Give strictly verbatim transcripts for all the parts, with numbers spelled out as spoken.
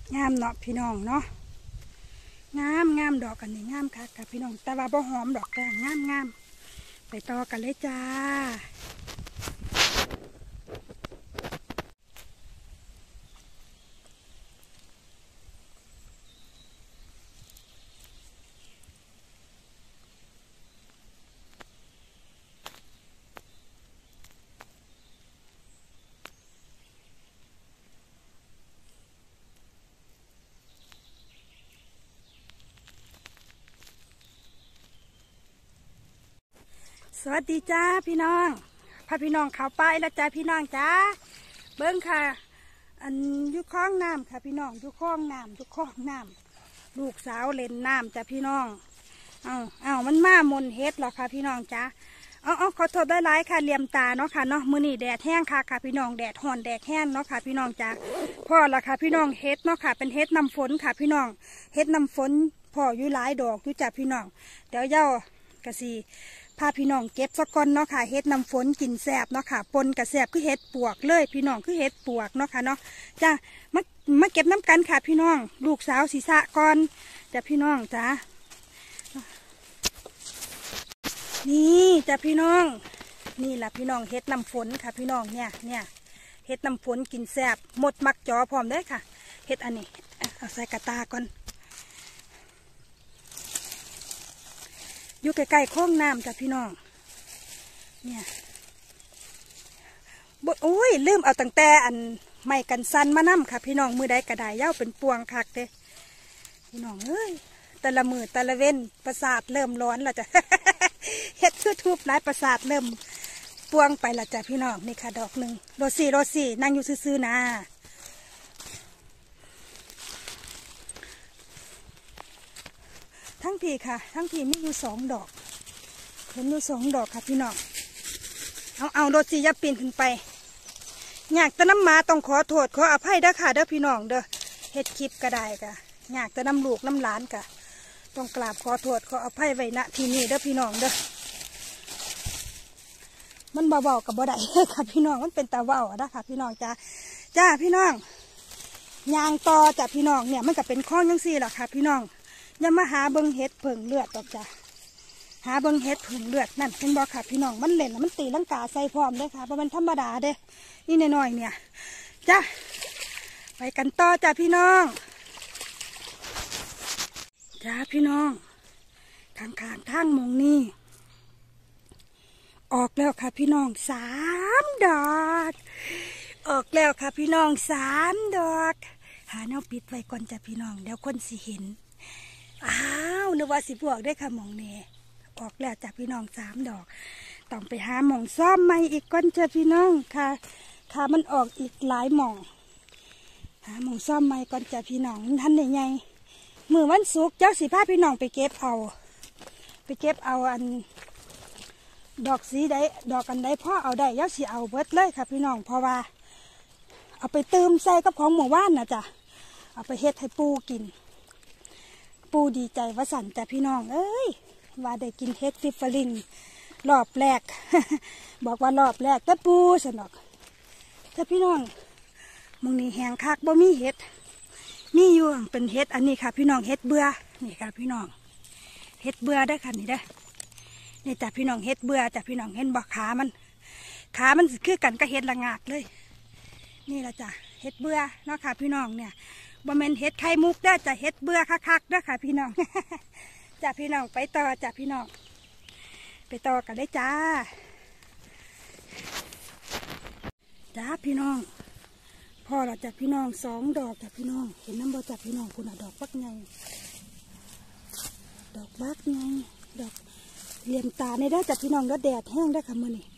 งามเนาะพี่น้องเนาะงามงามดอกกันนี่งามค่ะกับพี่น้องแต่ว่าบ่หอมดอกแต่งามงามไปต่อกันเลยจ้าสวัสดีจ้าพี่น้องพาพี่น้องเข้าไปแล้วจ้าพี่น้องจ้าเบิ้งค่ะอันยุคล้องน้ำค่ะพี่น้องยุคล้องน้ำยุคล้องน้ำลูกสาวเล่นน้ำจ้าพี่น้องเอาเอามันมามนเฮ็ดหรอค่ะพี่น้องจ้าเอาเอาขอโทษได้หลายค่ะเหลี่ยมตาเนาะค่ะเนาะมื้อนี้แดดแห้งค่ะค่ะพี่น้องแดดห่อนแดดแห้งเนาะค่ะพี่น้องจ้าพ่อละค่ะพี่น้องเฮ็ดเนาะค่ะเป็นเฮ็ดน้ำฝนค่ะพี่น้องเฮ็ดน้ำฝนพ่ออยู่หลายดอกอยู่จ้าพี่น้องเดี๋ยวเย้ากะสีพาพี่น้องเก็บสักก้อนเนาะค่ะเฮ็ดน้ำฝนกินแสบเนาะค่ะปนกระแสบคือเฮ็ดปวกเลยพี่น้องคือเฮ็ดปวกเนาะค่ะเนาะจ้ามามาเก็บน้ำกันค่ะพี่น้องลูกสาวศีรษะก่อนจ้าพี่น้องจ้านี่จ้าพี่น้องนี่แหละพี่น้องเฮ็ดน้ำฝนค่ะพี่น้องเนี่ยเนี่ยเฮ็ดน้ำฝนกินแสบหมดมักจอพร้อมได้ค่ะเฮ็ดอันนี้เอาใส่กระตาก่อนอยู่ใกล้ๆโค้งน้ำจ้ะพี่น้องเนี่ยบโอ้ยลืมเอาตั้งแต่อันไม้กันสันมานั่มค่ะพี่น้องมือใดกระไดเย้าเป็นปวงคักเด้พี่น้องเอ้ยแต่ละมือแต่ละเว้นประสาทเริ่มร้อนแล้วจ้ะ เฮ็ดคือทุบหลายประสาทเริ่มปวงไปแล้วจ้ะพี่น้องนี่ค่ะดอกหนึ่งโรซี่โรซี่นั่งอยู่ซื่อๆนะทั้งทีค่ะทั้งทีไม่อยู่สองดอกเห็นอยู่สองดอกค่ะพี่น้องเอาเอาโรซี่ยับปีนขึ้นไปอยากแต่น้ำมาต้องขอโทษขออภัยเด้อค่ะเด้อพี่น้องเด้อเฮ็ดคลิปก็ได้ค่ะอยากแต่น้ำลูกน้ำหลานค่ะต้องกราบขอโทษขออภัยไว้ณที่นี้เด้อพี่น้องเด้อมันเบาๆกับบ่ได้ค่ะพี่น้องมันเป็นตาเบาอะนะค่ะพี่น้องจ้าจ้าพี่น้องยางต่อจ้ะพี่น้องเนี่ยมันก็เป็นข้อยังซี่หรอค่ะพี่น้องอย่ามาหาเบิ้งเห็ดเผิงเลือดดอกจ้ะหาเบิ้งเห็ดเผิงเลือดนั่นเป็นบ่ค่ะพี่น้องมันเล่นแล้วมันตีลังกาใส่พร้อมเลยค่ะเพราะมันธรรมดาเด้นี่น้อยๆเนี่ยจ้ะไปกันต่อจ้ะพี่น้องจ้าพี่น้องข้างๆทางมองนี่ออกแล้วค่ะพี่น้องสามดอกออกแล้วค่ะพี่น้องสามดอกหาแนวปิดไว้ก่อนจ้ะพี่น้องเดี๋ยวคนสิเห็นอ้าวนึกว่าสิบวกได้ค่ะหมองเน่ออกแล้วจ้ะพี่น้องสามดอกต้องไปหาหมองซ่อมใหม่อีกก่อนจ้ะพี่น้องค่ะค่ะมันออกอีกหลายหมองหาหมองซ่อมใหม่ก่อนจ้ะพี่น้องท่านใหญ่ๆมือวันศุกร์เจ้าสิพาพี่น้องไปเก็บเอาไปเก็บเอาอันดอกสีได้ดอกกันได้พ่อเอาได้เจ้าสิเอาเบิดเลยค่ะพี่น้องเพราะว่าเอาไปเติมใส่กับของหมู่บ้านนะจ้ะเอาไปเฮ็ดให้ปูกินปูดีใจว่าสั่นจ้ะพี่น้องเอ้ยว่าได้กินเฮ็ดฟิฟเฟอรินรอบแรก บอกว่ารอบแรกแต่ปูสนอกจ้ะพี่น้องมึงนี่แหงคักบ่มีเฮ็ดมีอยู่เป็นเฮ็ดอันนี้ค่ะพี่น้องเฮ็ดเบื่อนี่ค่ะพี่น้องเฮ็ดเบื่อได้ค่ะนี่ได้นี่จ้ะพี่น้องเฮ็ดเบื่อจ้ะพี่น้องเห็นบ่ขามันขามันคือกันก็เฮ็ดละงากเลยนี่ละจ้ะเฮ็ดเบื่อเนาะค่ะพี่น้องเนี่ยบ่แม่นเฮ็ดไข่มุกได้จ้ะเฮ็ดเบื่อคักๆเด้อค่ะพี่น้อง จ้ะพี่น้องไปต่อจ้ะพี่น้องไปต่อกันได้จ้าจ้าพี่น้องพอละจ้ะพี่น้องสองดอกจ้ะพี่น้องเห็นน้ำบ่จ้ะพี่น้องคุณอ่ะดอกบักไงดอกบักไงดอกเหลี่ยมตาในได้จ้ะพี่น้องแล้วแดดแห้งได้ค่ะมื้อนี้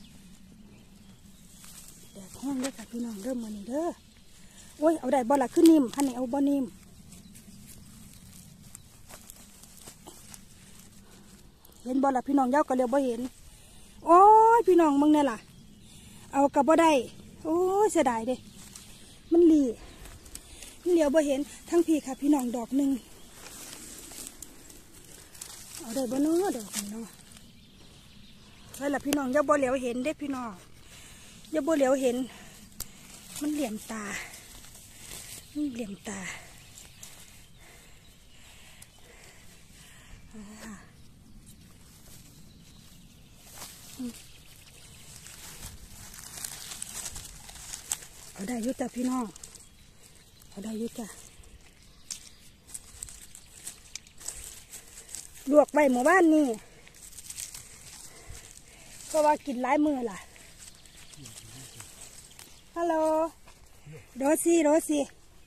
แดดแห้งได้ค่ะพี่น้องเริ่มมื้อนี้เด้อโอ้ยเอาได้บ่ละขึ้นนิ่มคันนี้เอาบ่นิ่มเห็นบ่ละพี่น้องเย้าก็เรียกบ่เห็นโอ้ยพี่น้องมึงเนี่ยล่ะเอากับบ่ได้โอ้ยเสียดายเด้มันหลีมันเหลียวบ่เห็นทั้งพี่ค่ะพี่น้องดอกหนึ่งเอาได้บ่เนาะดอกนี้เนาะใช่ละพี่น้องเย้าบ่เหลียวเห็นเด้พี่น้องเย้าบ่เหลียวเห็นมันเหลี่ยมตาเหลี่ยมตาเอาได้ยุติพี่น้องเอาได้ยุติลวกไว้หมู่บ้านนี่เพราะว่ากินหลายมือล่ะฮัลโหลโรซี่โรซี่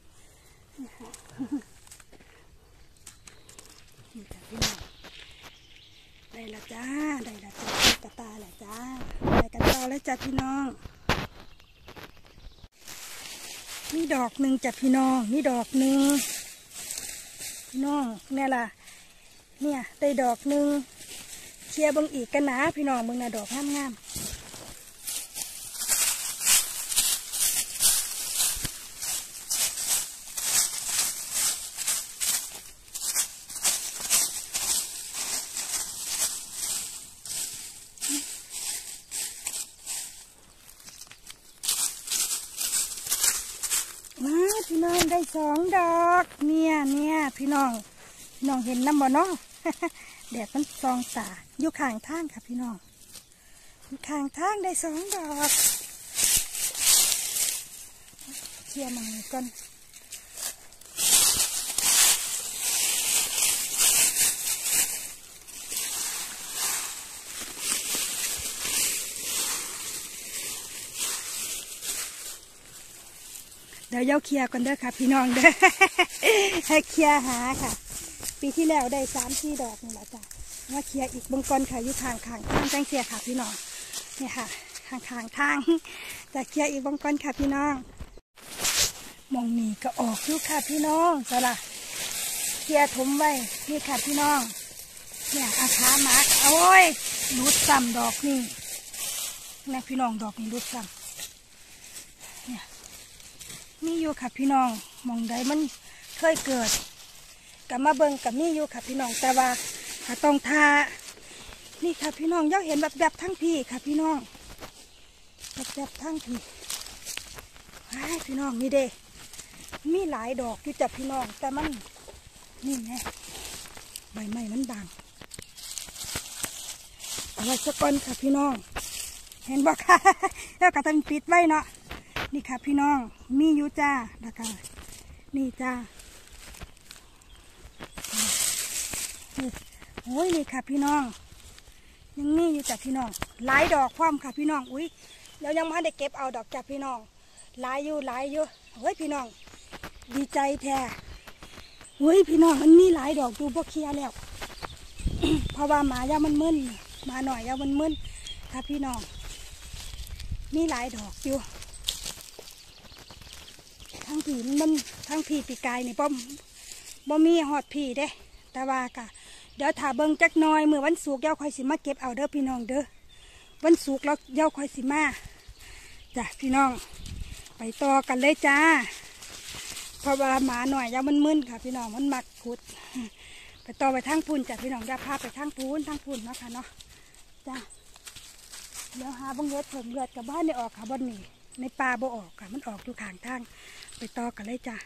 ได้ละจ้าได้ละจ้ากระตาละจ้าได้กระตาแล้วจ้าพี่น้องนี่ดอกหนึ่งจ้ะพี่น้องนี่ดอกหนึ่งพี่น้องเนี่ยล่ะเนี่ยได้ดอกหนึ่งเชียร์บังอีกกันนะพี่น้องมึงน่ะดอกงามงามมาพี่น้องได้สองดอกเนี่ยเนี่ยพี่น้องพี่น้องเห็นน้ำบ่เนาะ แดดมันซองตาอยู่ข้างทางค่ะพี่น้องอยู่ข้างทางได้สองดอกเชี่ยมันก่อนเดี๋ยวเย้าเคลียร์กันเด้อค่ะพี่น้องเด้อ ให้เคลียร์หาค่ะปีที่แล้วได้สามสี่ดอกนี่แหละจ้ะมาเคลียร์อีกบางกอนค่ะอยู่ข้างข้างทางแจ้งเสียค่ะพี่น้องนี่ค่ะข้างข้างทางจะเคลียร์อีกบางกอนค่ะพี่น้องมองนี่ก็ออกอยู่ค่ะพี่น้องสละเคลียร์ถมไว้นี่ค่ะพี่น้องเนี่ยอาคามาร์กโอ้ยรูดซ้ำดอกนี่นะพี่น้องดอกนี่รูดซ้ำเนี่ยนี่อยู่ค่ะพี่น้องมองใดมันเคยเกิดกับมาเบิงกับนี่อยู่ค่ะพี่น้องแต่ว่าถ้าต้องทานี่ค่ะพี่น้องอยากเห็นแบบแบบทั้งพี่ค่ะพี่น้องแบบแบบทั้งพี่ให้พี่น้องนี่เด้มีหลายดอกอยู่จับพี่น้องแต่มันนี่ไงใบไม้มันบางเอาไว้สักก้อนค่ะพี่น้องเห็นบอกค่ะแล้วก็ต้องปิดไว้เนาะนี่ค่ะพี่น้องมีอยู่จ้าแล้วก็นี่จ้าโอ้ยนี่ค่ะพี่น้องยังนี่อยู่จากพี่น้องหลายดอกพร้อมค่ะพี่น้องอุ้ยแล้วยังไม่ได้เก็บเอาดอกจากพี่น้องหลายอยู่หลายอยู่เฮ้ยพี่น้องดีใจแท้เฮ้ยพี่น้องมันมีหลายดอกดูพวกเคลียร์แล้ว เพราะว่าหมายามันมึนมาหน่อยยามันมึนค่ะพี่น้องมีหลายดอกอยู่ทั้งผีมันทั้งผีปีกายนี่ป้อมบ่มีหอดผีเด้แต่ว่ากะเดี๋ยวถ้าเบิ่งจักหน่อยเมื่อวันศุกร์เย้าคอยสิมาเก็บเอาเด้อพี่น้องเด้อวันศุกร์แล้วเย้าคอยสิมาจ้ะพี่น้องไปต่อกันเลยจ้าเพราะว่าหมาหน่อยยามันมึนค่ะพี่น้องมันมักขุดไปต่อไปทางพูนจ้ะพี่น้องจะพาไปทางพูนทางพูนเนาะค่ะเนาะจ้ะเดี๋ยวหาบังเลือดเพิ่มเลือดกับบ้านในออกค่ะบ้านนี้ในป่าบ่ออกค่ะมันออกอยู่ข้างทางไปต่อกันเลยจ้ะ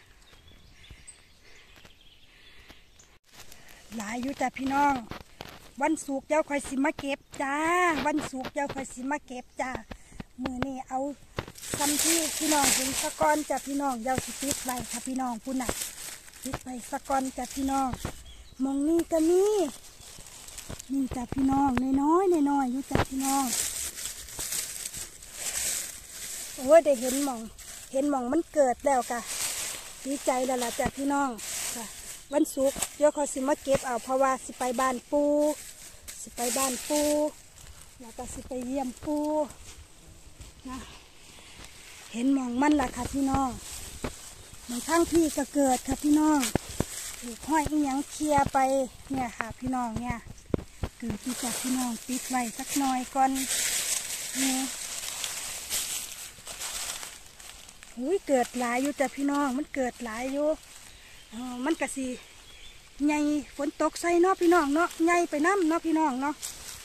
หลายอยู่จ้ะพี่น้องวันศุกร์เจ้าคอยสิมาเก็บจ้าวันศุกร์เจ้าคอยสิมาเก็บจ้ามือนี่เอาทำที่พี่น้องเห็นสะกอนจ้ะพี่น้องเจ้าสิปิดไว้ค่ะพี่น้องผู้หนักปิดไว้สะกอนจ้ะพี่น้องมองนี่ก็มีนี่จ้ะพี่น้องน้อยๆน้อยๆอยู่จ้ะพี่น้องโอ้ยได้เห็นมองเห็นมองมันเกิดแล้วค่ะดีใจแล้วล่ะจ้ะพี่น้องค่ะวันศุกร์เดี๋ยวเขาสิมาเก็บเอาเพราะว่าสิไปบ้านปูสิไปบ้านปูแล้วก็สิไปเยี่ยมปูนะเห็นมองมันล่ะค่ะพี่น้องเหมือนทั้งพี่ก็เกิดค่ะพี่น้องถูกห้อยอีหยังเคลียไปเนี่ยค่ะพี่น้องเนี่ยเกิดที่จากพี่น้องปิดไว้สักหน่อยก่อนนี่อุ้ยเกิดหลายอยู่จ้ะพี่น้องมันเกิดหลายอยู่อ๋อมันกะสีใหญ่ฝนตกใส่เนาะพี่น้องเนาะใหญ่ไปน้ำเนาะพี่น้องเนาะ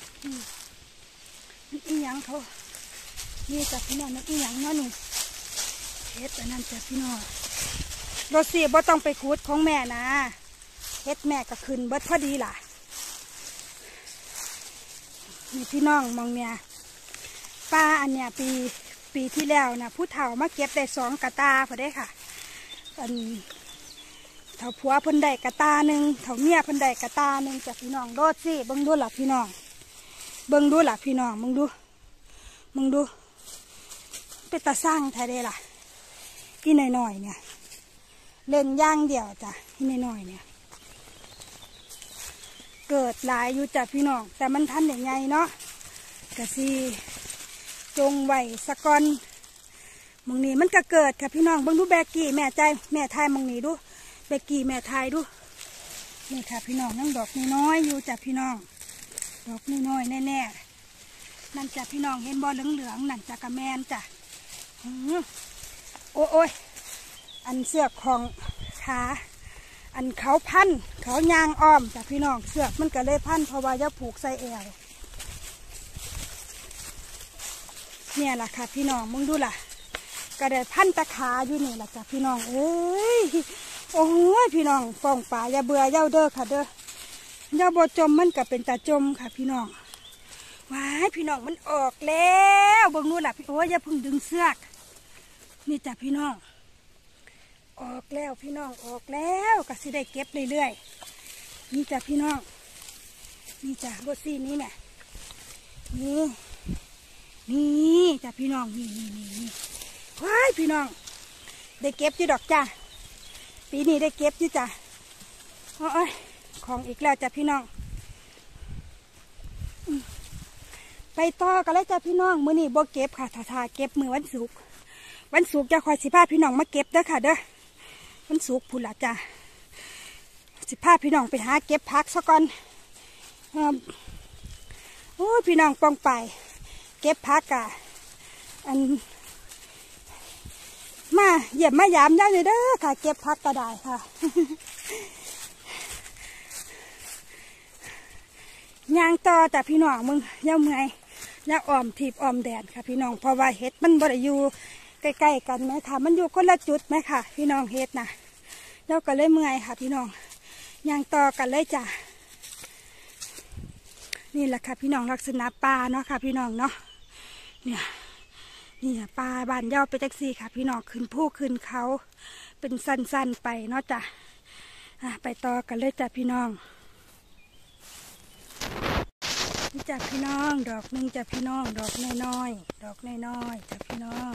นี่อีหยังเขานี่จ้ะพี่น้องนี่อีหยังเนาะนี่เฮ็ดอันนั้นจ้ะพี่น้องรถสี่บ่ต้องไปขุดของแม่นะเฮ็ดแม่ก็ขึ้นเบิดพอดีล่ะนี่พี่น้องมองเนี่ยป้าอันเนี้ยปีปีที่แล้วนะผู้เฒ่ามาเก็บได้สองกระตาพอได้ค่ะอันเฒ่าผัวเพิ่นได้กระตาหนึ่งเฒ่าเมียเพิ่นได้กระตาหนึ่งจากพี่น้องโดดสิเบิ่งดูหลักพี่น้องเบิ่งดูหลักพี่น้องมึงดูมึงดูเป็นตาสร้างไทยได้ล่ะอีหน่อยๆเนี่ยเล่นย่างเดียวจ้ะอีหน่อยๆเนี่ยเกิดหลายอยู่จ้ะพี่น้องแต่มันทันอย่างไงเนาะกะซีจงไหวสะกอนมึงนี่มันก็เกิดค่ะพี่น้องเบิ่งดูแบกกี้แม่ใจแม่ไทยมึงนี่ดูแบกกี้แม่ไทยดูนี่ค่ะพี่น้องนั่งดอกน้อยๆอยู่จ้ะพี่น้องดอกน้อยๆแน่ๆนั่นจ้ะพี่น้องเห็นบอลเหลืองๆนั่นจ้ะกระแมนจ้ะโอ้โอ้ยอันเสือกของขาอันเขาพันเขายางอ้อมจ้ะพี่น้องเสือกมันก็เลยพันเพราะว่าจะผูกใส่เอวเนี่ยแหละค่ะพี่น้องมึงดูล่ะก็ได้พันตะขาอยู่นี่แหละจ้ะพี่น้องเอ้ยโอ้ยพี่น้องฟองป่าอย่าเบื่อเย้าเด้อค่ะเด้อเย้าบ่จมมันก็เป็นตาจมค่ะพี่น้องว้ายพี่น้องมันออกแล้วเบิ่งดูล่ะพี่โอ้ยอย่าพึ่งดึงเสือกนี่จ้ะพี่น้องออกแล้วพี่น้องออกแล้วก็สิได้เก็บเรื่อยๆนี่จ้ะพี่น้องนี่จ้ะรถซีนี้แม่นี่นี่จ้ะพี่น้องนี่นี่นี่นี่ว้ายพี่น้องได้เก็บจีดอกจ้ะปีนี้ได้เก็บจีจ้ะโอ้ยของอีกแล้วจ้ะพี่น้องไปต่อกันเลยจ้ะพี่น้องมื้อนี้บ่เก็บค่ะถ้าทาเก็บมือวันศุกร์วันศุกร์จะคอยสิพาพี่น้องมาเก็บเด้อค่ะเด้อวันศุกร์พุ่นละจ้ะสิพาพี่น้องไปหาเก็บผักซะก่อนโอ้พี่น้องปองไปเก็บผักกะอันมาเหยียบมายามย่าเลยเด้อค่ะเก็บผักก็ได้ค่ะยางต่อแต่พี่น้องมึงย่าเมื่อยย่าอ่อมถีบอ่อมแดดค่ะพี่น้องเพราะว่าเห็ดมันบ่ได้อยู่ใกล้ๆกันไหมค่ะมันอยู่คนละจุดไหมค่ะพี่น้องเห็ดนะย่าก็เลยเมื่อยค่ะพี่น้องยางต่อกันเลยจ้ะนี่แหละค่ะพี่น้องลักษณะปลาเนาะค่ะพี่น้องเนาะเนี่ยนี่ปลาบานเย้าไปแท็กซี่ค่ะพี่น้องขึ้นผู้ขึ้นเขาเป็นสั้นๆไปเนาะจ้ะไปต่อกันเลยจ้ะพี่น้องนี่จ้ะพี่น้องดอกหนึ่งจ้ะพี่น้องดอกน้อยๆดอกน้อยๆจ้ะพี่น้อง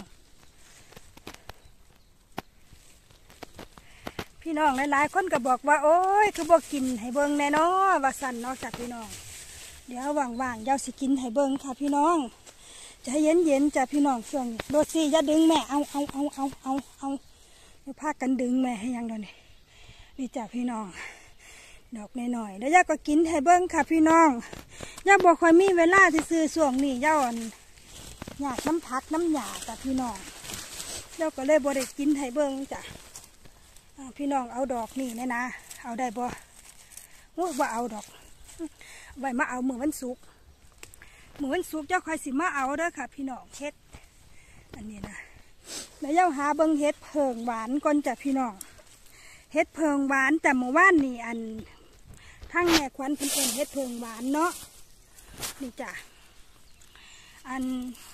พี่น้องหลายๆคนก็บอกว่าโอ้ยคือบอกกินให้เบิ้งแน่นอนว่าสั่นเนาะจ้ะพี่น้องเดี๋ยวว่างๆเย้าสิกินให้เบิ้งค่ะพี่น้องจะเย็นเย็นจ้ะพี่น้องช่วงโดดซี่อย่าดึงแม่เอาเอาเอาเอาเอาเอาอย่าพากันดึงแม่ให้ยังเดี๋ยวนี้นี่จ้ะพี่น้องดอกน้อยๆแล้วย่าก็กินให้เบิ้งค่ะพี่น้องย่าบอกคอยมีเวลาที่ซื้อช่วงนี้ย่าอ่อนหยาดน้ำพักน้ำหยาจ้ะพี่น้องย่าก็เลยบ่ได้กินให้เบิ้งจ้ะพี่น้องเอาดอกนี่แน่นะเอาได้บ่ว่าเอาดอกไว้มาเอามือวันศุกร์มือวันศุกร์เจ้าคอยสิมาเอาเด้อค่ะพี่น้องเฮ็ดอันนี้นะแล้วเจ้าหาเบิ้งเฮ็ดเพิงหวานก่อนจ้ะพี่น้องเฮ็ดเพิงหวานแต่เมื่อวานนี่อันทั้งแม่ควันเพิ่นเอิ้นเฮ็ดเพิงหวานเนาะนี่จ้ะอัน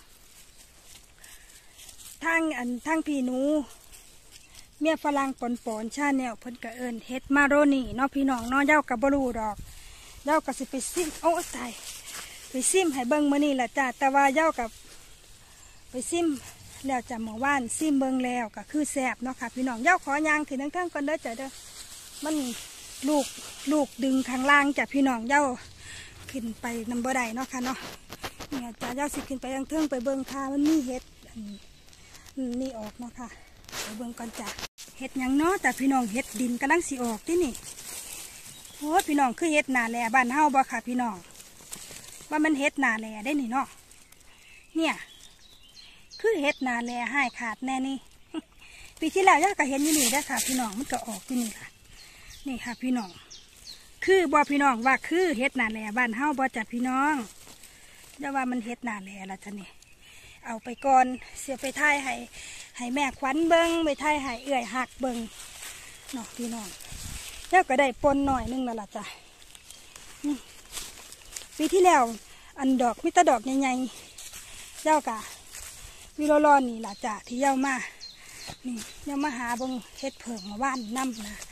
ทั้งอันทั้งพี่หนูเมียฝรั่งปนปนชาแนลเพิ่นก็เอิ้นเฮ็ดมาโรนี่เนาะพี่น้องเนาะเจ้ากับบรูดอกเจ้าก็สิไปซิมโอ้ตายไปซิมให้เบิ้งมื้อนี้แหละจ้ะแต่ว่าเจ้ากับไปซิมแล้วจะเมื่อวานซิมเบิ้งแล้วก็คือแซ่บเนาะค่ะพี่น้องเจ้าขอยางถึงทั้งๆก่อนเด้อจ้ะเด้อมันลูกลูกดึงข้างล่างจ้ะพี่น้องเจ้าขึ้นไปนำบ่ได้เนาะค่ะเนาะเนี่ยจ้ะเจ้าสิขึ้นไปทางเทิงไปเบิ้งค่ะมันมีเห็ดนี่ออกเนาะค่ะไปเบิ้งก่อนจ้ะเห็ดยังเนาะแต่พี่น้องเห็ดดินกำลังสิออกที่นี่โอ้พี่น้องคือเห็ดหนาแหล่บ้านเฮาบ่ค่ะพี่น้องว่ามันเห็ดหนาแหล่ได้นี่เนาะเนี่ยคือเห็ดหนาแหล่ให้ขาดแน่นี่ปีที่แล้วย่าก็เห็นอยู่นี่ได้ค่ะพี่น้องมันก็ออกที่นี่ค่ะนี่ค่ะพี่น้องคือบ่พี่น้องว่าคือเห็ดหนาแหล่บ้านเฮาบ่จัดพี่น้องแต่ว่ามันเห็ดหนาแหล่ละจ้ะนี่เอาไปก่อนเสียไปถ่ายให้ให้แม่ขวัญเบิ้งไปถ่ายให้เอื่อยหักเบิ้งเนาะพี่น้องแล้วก็ได้ปนหน่อยนึงแล้วล่ะจ้ะนี่ปีที่แล้วอันดอกมิตรดอกใหญ่ๆเจ้ากะวิโรลอนนี่ล่ะจ้ะที่เย้ามานี่เย้ามาหาบงเฮ็ดเผิงมาว่านน้ำนะ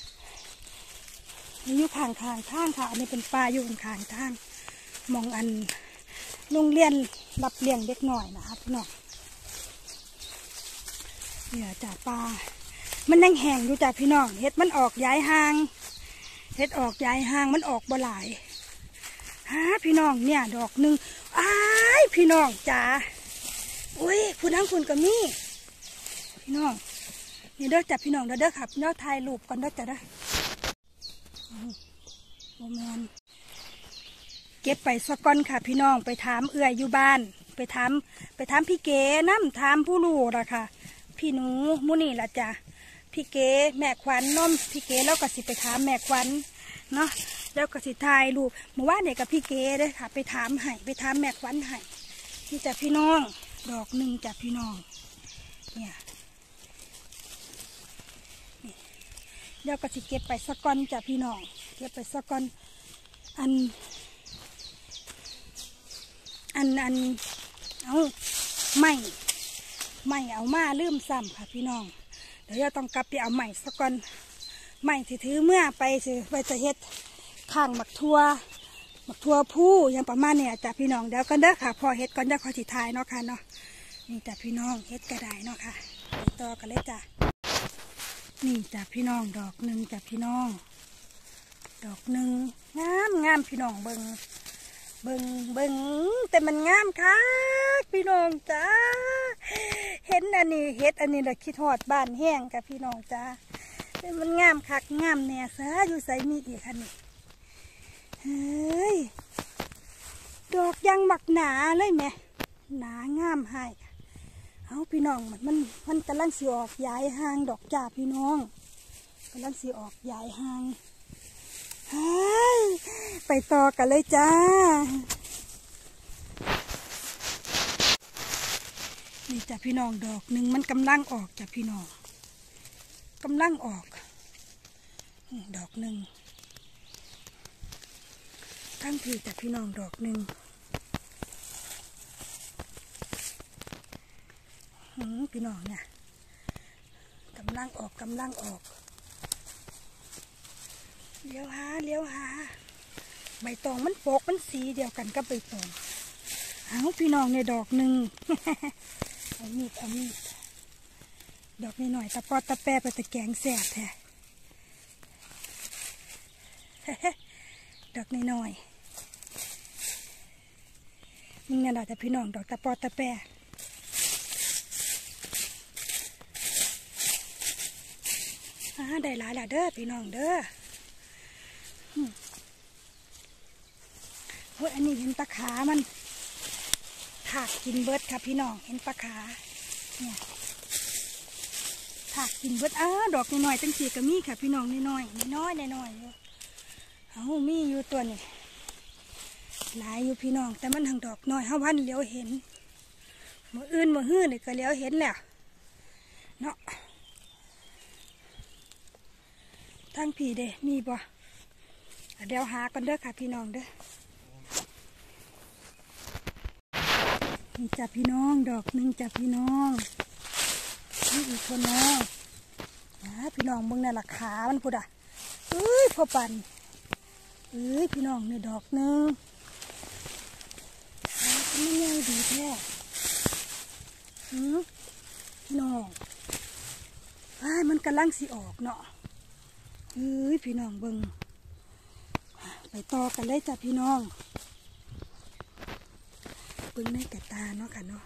นี่อยู่ข้างทางทางค่ะอันนี้เป็นป่าอยู่ข้างทางมองอันโรงเรียนรับเลี้ยงเด็กหน่อยนะครับพี่น้องเนี่ยจ้ะป่ามันแห้งๆอยู่จ้ะพี่น้องเฮ็ดมันออกย้ายห่างเฮ็ดออกย้ายห่างมันออกบ่หลายฮะพี่น้องเนี่ยดอกหนึ่งอ้ายพี่น้องจ้าอุ้ยคุณทั้งคุณกับมี่พี่น้องนี่เด้อจับพี่น้องเด้อเด้อครับเด้อถ่ายรูปก่อนเด้อจ้ะเด้อโมเมนเก็บไปสกอนค่ะพี่น้องไปถามเอื้อยอยู่บ้านไปถามไปถามพี่เก๋น้ำถามผู้รู้ละค่ะพี่หนูมุนี่ละจ้ะพี่เก๋แม่ขวัญน้อมพี่เก๋แล้วก็สิไปถามแม่ขวัญเนาะแล้วก็สิถ่ายรูปเมื่อวานเนี่ยกับพี่เก๋เลยค่ะไปถามให้ไปถามแม่ขวัญให้นี่จ้ะพี่น้องดอกหนึ่งจ้ะพี่น้องเนี่ยนี่แล้วก็สิเก็บไปสกอนจ้ะพี่น้องเก็บไปสกอนอันอันอันเอาไม่ไม่เอามาลืมซ้ำค่ะพี่น้องเดี๋ยวเราต้องกลับไปเอาใหม่สักก่อนใหม่ที่ถือเมื่อไปสิไปจะเฮ็ดข้างบักทัวบักทัวผู้ยังประมาณเนี่ยจ้ะพี่น้องเดี๋ยวกันเด้อค่ะพอเฮ็ดก่อนจะขอสิทายเนาะค่ะเนาะนี่จ้ะพี่น้องเฮ็ดกระไดเนาะค่ะไปต่อกันเลยจ้ะนี่จ้ะพี่น้องดอกหนึ่งจ้ะพี่น้องดอกหนึ่งงามงามพี่น้องเบิ่งเบิ่งเบิ่งแต่มันงามค่ะพี่น้องจ้าเห็นอันนี้เฮ็ดอันนี้แหละคิดฮอดบ้านแห้งกับพี่น้องจ้าแต่มันงามคักงามแน่ซะอยู่ใส่มีอีกคันนี้เฮ้ยดอกยังบักหนาเลยแม่หนางามให้เอาพี่น้องมันมันมันกำลังสิออกย้ายห่างดอกจ้าพี่น้องกำลังสิออกย้ายห่างไปต่อกันเลยจ้านี่จ้ะพี่น้องดอกหนึ่งมันกำลังออกจ้ะพี่น้องกำลังออกดอกหนึ่งตั้งพี่จ้ะพี่น้องดอกหนึ่งพี่น้องเนี่ยกำลังออกกำลังออกเลี้ยวหาเลี้ยวหาใบตองมันโปกมันสีเดียวกันกับใบตองเอาพี่น้องในดอกหนึ่ง เอามีดเอามีดดอกนี้หน่อยตะปอดตะแปะไปตะแกงแสบแท้ ดอกนี้หน่อยมึงเนี่ยเราจะพี่น้องดอกตะปอดตะแปะได้หลายแล้วเด้อพี่น้องเด้อเฮ้ยอันนี้เห็นตะขามันถากกินเบิดค่ะพี่น้องเห็นตะขาเนี่ยถากกินเบิดอ้าดอกน้อยๆตั้งสี่กระมี่ค่ะพี่น้องน้อยๆน้อยๆน้อยๆอยู่เอามีอยู่ตัวนี่หลายอยู่พี่น้องแต่มันทางดอกน้อยห้าวันเลี้ยวเห็นมืออื่นมือหื้อนี่ก็เลี้ยวเห็นแล้วเนาะทางผีเด้มีบ่เดี๋ยวหากันเด้อค่ะพี่น้องเด้อนี่จับพี่น้องดอกหนึ่งจับพี่น้องนี่อีกคนน้องนะพี่น้องมึงนี่แหละขามันพูดอ่ะเอ้ยพอปั่นเอ้ยพี่น้องนี่ดอกหนึ่งไม่ง่ายดีแท้หืมพี่น้องไอ้มันกำลังสิออกเนาะเอ้ยพี่น้องเบิ่งไปต่อกันเลยจ้ะพี่น้องเบิ่งในกระตาเนาะค่ะเนาะ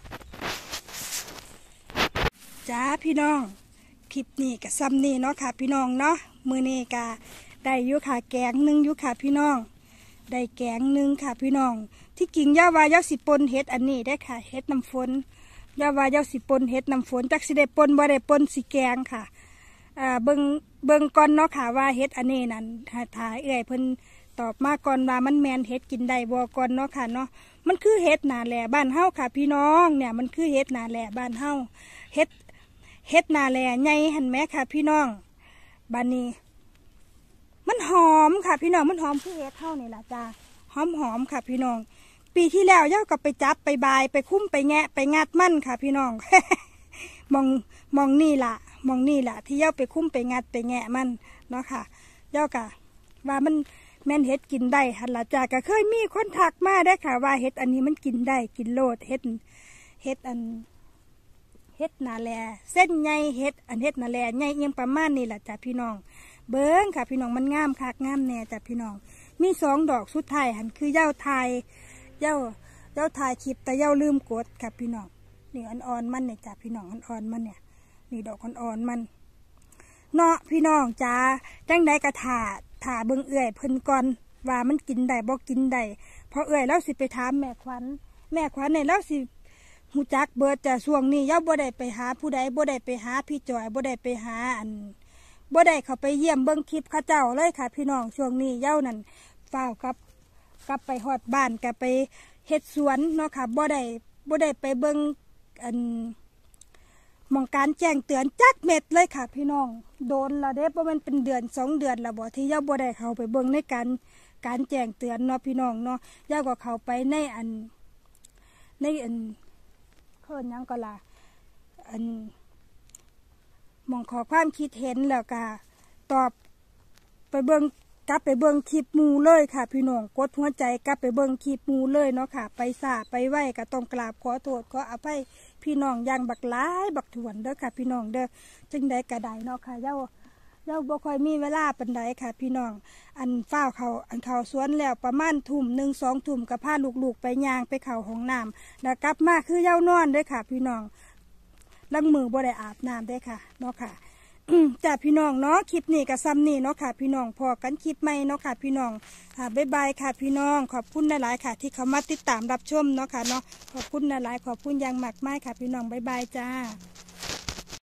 จ้าพี่น้องคลิปนี้กับซ้ำนี่เนาะค่ะพี่น้องเนาะมือนี้กะได้ยุค่ะแกงหนึ่งยุค่ะพี่น้องได้แกงหนึ่งค่ะพี่น้องที่กิ่งย่าวายาสิปนเฮ็ดอันนี้ได้ค่ะเฮ็ดน้ำฝนย่าวายาสิปนเฮ็ดน้ำฝนจักสิได้ปนบ่ได้ปนสิแกงค่ะอ่าเบิ่งเบิ่งก่อนเนาะค่ะว่าเฮ็ดอันนี้นั่นถ่ายเอื่อยเพิ่นตอบมาก่อนว่ามันแมนเฮ็ดกินได้บ่ก่อนเนาะค่ะเนาะมันคือเฮ็ดนาแหล่บ้านเฮาค่ะพี่น้องเนี่ยมันคือเฮ็ดนาแหล่บ้านเฮาเฮ็ดเฮ็ดนาแหล่ใหญ่หันแม่ค่ะพี่น้องบานนี้มันหอมค่ะพี่น้องมันหอมคือเฮ็ดเท่านี่แหละจ้าหอมหอมค่ะพี่น้องปีที่แล้วเย้าก็ไปจับไปบายไปคุ้มไปแงะไปงัดมันค่ะพี่น้อง มองมองนี่ล่ะมองนี่ล่ะที่เย้าไปคุ้มไปงัดไปแงะมันเนาะค่ะเย้ากะว่ามันแม่นเฮ็ดกินได้หันละจ้าก็เคยมีคนทักมาได้ค่ะว่าเฮ็ดอันนี้มันกินได้กินโลดเฮ็ดเฮ็ดอันเฮ็ดนาแลเส้นใหญ่เฮ็ดอันเฮ็ดนาแลใหญ่เอียงประมาณนี้แหละจ้าพี่น้องเบิ้งค่ะพี่น้องมันงามคักงามแน่จ้าพี่น้องมีสองดอกสุดท้ายหันคือเย้าทายเย้าเย้าทายคลิปแต่เย้าลืมกดค่ะพี่น้องนี่อ่อนๆมันเนี่ยจ้าพี่น้องอ่อนๆมันเนี่ยนี่ดอกอ่อนๆมันเนาะพี่น้องจ้าจังใดกระถาถาเบิ่งเอื่อยเพิ่นก่อนว่ามันกินได้บ่กินได้เพราะเอื่อยแล้วสิไปถามแม่ขวัญแม่ขวัญเนี่ยแล้วสิหูจักเบิดจ้าช่วงนี้เย้าบ่ได้ไปหาผู้ใดบ่ได้ไปหาพี่จอยบ่ได้ไปหาอันบ่ได้เขาไปเยี่ยมเบิ่งคลิปข้าเจ้าเลยค่ะพี่น้องช่วงนี้เย้านั่นเฝ้ากับกลับไปฮอดบ้านกับไปเฮ็ดสวนเนาะค่ะบ่ได้บ่ได้ไปเบิ่งอันมองการแจ้งเตือนจักเม็ดเลยค่ะพี่น้องโดนละเด้เพราะมันเป็นเดือนสองเดือนละบ่ที่เย้าบ่ได้เข้าไปเบิ่งในการการแจ้งเตือนเนาะพี่น้องเนาะเย้าก็เข้าไปในอันในอันเพิ่นหยังก็ล่ะอันมองขอความคิดเห็นแล้วก็ตอบไปเบิ่งกลับไปเบิ่งคลิปมูเลยค่ะพี่น้องกดหัวใจกลับไปเบิ่งคลิปมูเลยเนาะค่ะไปสาไปไหวก็ต้องกราบขอโทษขออภัยพี่น้องอย่างบักหลายบักถวนเด้อค่ะพี่น้องเด้อจึงได้กระไดเนาะค่ะเย้าเย้าบ่ค่อยมีเวลาปานใดค่ะพี่น้องอันฝ้าวเขาอันเขาสวนแล้วประมาณทุ่มหนึ่งสองทุ่มก็พาลูกๆไปย่างไปเข้าห้องน้ำแล้วกลับมาคือเย้านอนเด้อค่ะพี่น้องล้างมือบ่ได้อาบน้ำเด้อค่ะเนาะค่ะจ้าพี่น้องเนาะคลิปนี้กับซ้ำนี่เนาะค่ะพี่น้องพอกันคลิปใหม่เนาะค่ะพี่น้องค่ะบ๊ายบายค่ะพี่น้องขอบคุณหลายๆค่ะที่เขามาติดตามรับชมเนาะค่ะเนาะขอบคุณหลายๆขอบคุณอย่างมากมายค่ะพี่น้องบ๊ายบายจ้า